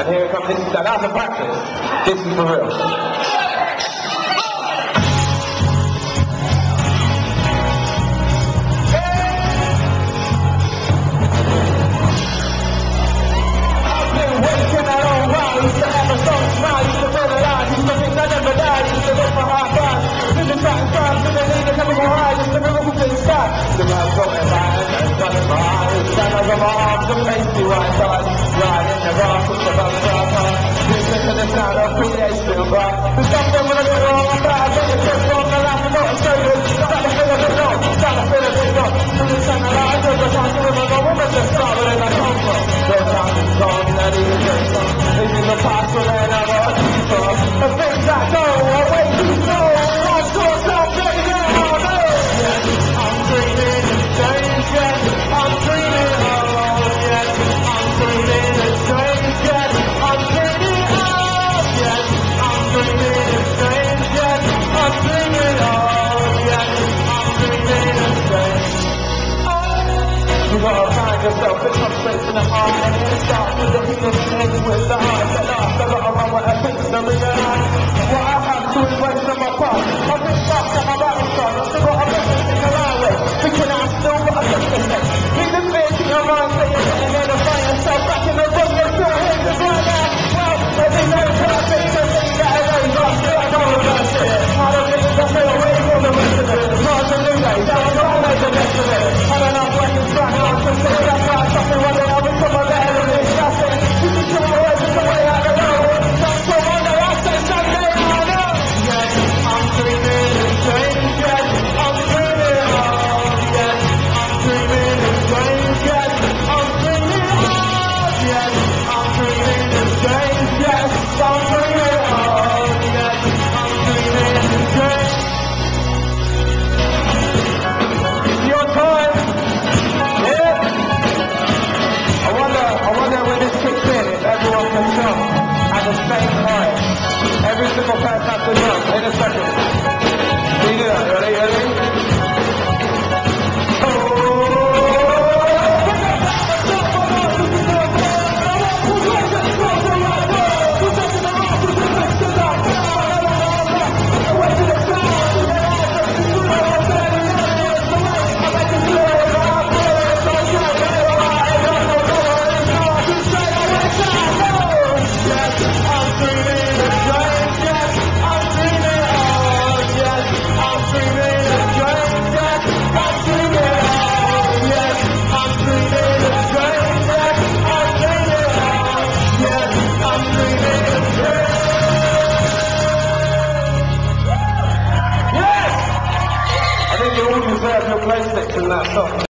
here it comes. This is that's a practice. This is for real. You gotta find yourself, it comes straight from the heart, and it starts with the heat and ends with the heart. At last, I gotta run with a fix to realize what I have to embrace from my past. I've been stuck at my battle side, I've still got a message to go my way, thinking I've still got a message to say. Leave the fear to your mind, say you're getting in and find yourself back in the room, you're still here to right now. Well, there's no perfect, so think that away, but still I know reverse it. I don't think I feel away from the rest of it. March a new day, so I gotta make the best of it. I don't know what it's right now. Every single time has to jump in a second. Can you do that? Ready? You all deserve your PlayStation in that song.